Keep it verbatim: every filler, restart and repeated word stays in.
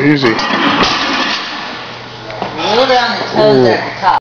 Easy. A little bit on the toes Ooh. at the top.